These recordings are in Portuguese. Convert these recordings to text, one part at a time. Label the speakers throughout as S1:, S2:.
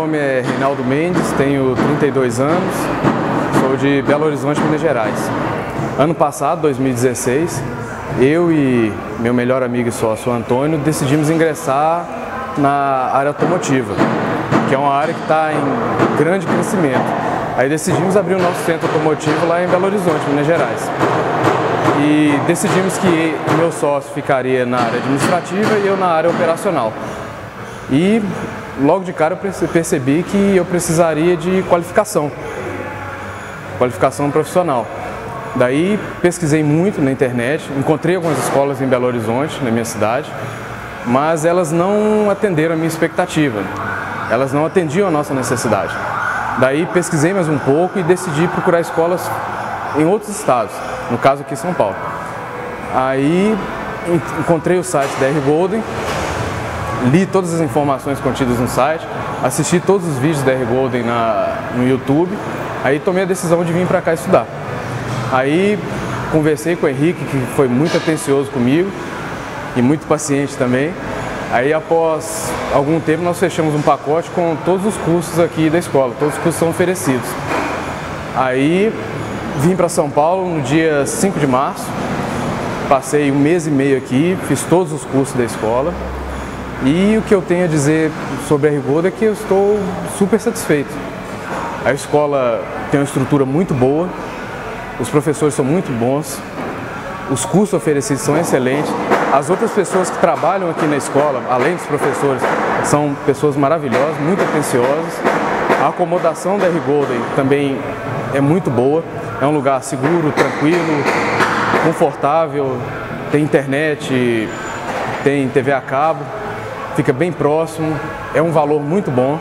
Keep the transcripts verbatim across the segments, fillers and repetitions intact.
S1: nome é Reinaldo Mendes, tenho trinta e dois anos, sou de Belo Horizonte, Minas Gerais. Ano passado, dois mil e dezesseis, eu e meu melhor amigo e sócio Antônio decidimos ingressar na área automotiva, que é uma área que está em grande crescimento. Aí decidimos abrir o nosso centro automotivo lá em Belo Horizonte, Minas Gerais. E decidimos que meu sócio ficaria na área administrativa e eu na área operacional. E logo de cara eu percebi que eu precisaria de qualificação, qualificação profissional. Daí pesquisei muito na internet, encontrei algumas escolas em Belo Horizonte, na minha cidade, mas elas não atenderam a minha expectativa, elas não atendiam a nossa necessidade. Daí pesquisei mais um pouco e decidi procurar escolas em outros estados, no caso aqui em São Paulo. Aí encontrei o site da R Golden, li todas as informações contidas no site, assisti todos os vídeos da R Golden na, no YouTube, aí tomei a decisão de vir para cá estudar. Aí conversei com o Henrique, que foi muito atencioso comigo e muito paciente também. Aí após algum tempo nós fechamos um pacote com todos os cursos aqui da escola, todos os cursos são oferecidos. Aí vim para São Paulo no dia cinco de março, passei um mês e meio aqui, fiz todos os cursos da escola. E o que eu tenho a dizer sobre a R Golden é que eu estou super satisfeito. A escola tem uma estrutura muito boa, os professores são muito bons, os cursos oferecidos são excelentes, as outras pessoas que trabalham aqui na escola, além dos professores, são pessoas maravilhosas, muito atenciosas. A acomodação da R Golden também é muito boa, é um lugar seguro, tranquilo, confortável, tem internet, tem T V a cabo, fica bem próximo, é um valor muito bom.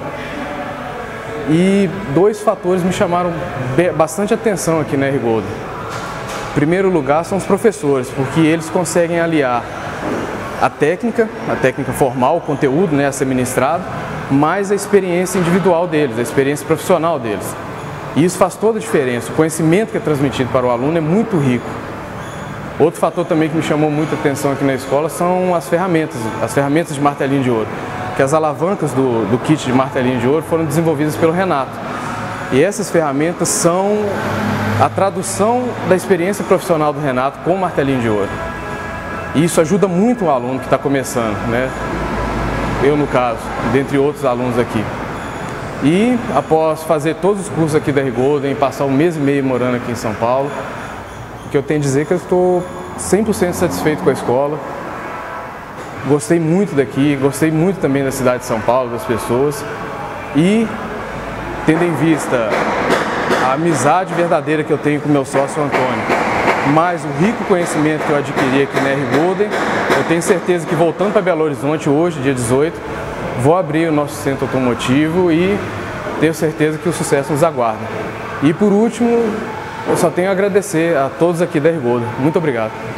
S1: E dois fatores me chamaram bastante atenção aqui na R Golden. Em primeiro lugar são os professores, porque eles conseguem aliar a técnica, a técnica formal, o conteúdo, né, a ser ministrado, mais a experiência individual deles, a experiência profissional deles. E isso faz toda a diferença, o conhecimento que é transmitido para o aluno é muito rico. Outro fator também que me chamou muita atenção aqui na escola são as ferramentas, as ferramentas de martelinho de ouro. Que as alavancas do, do kit de martelinho de ouro foram desenvolvidas pelo Renato. E essas ferramentas são a tradução da experiência profissional do Renato com o martelinho de ouro. E isso ajuda muito o aluno que está começando, né? Eu no caso, dentre outros alunos aqui. E após fazer todos os cursos aqui da R Golden, passar um mês e meio morando aqui em São Paulo, o que eu tenho a dizer é que eu estou cem por cento satisfeito com a escola. Gostei muito daqui, gostei muito também da cidade de São Paulo, das pessoas. E, tendo em vista a amizade verdadeira que eu tenho com o meu sócio Antônio, mais o rico conhecimento que eu adquiri aqui na R Golden, eu tenho certeza que voltando para Belo Horizonte hoje, dia dezoito, vou abrir o nosso centro automotivo e tenho certeza que o sucesso nos aguarda. E por último, eu só tenho a agradecer a todos aqui da R Golden. Muito obrigado.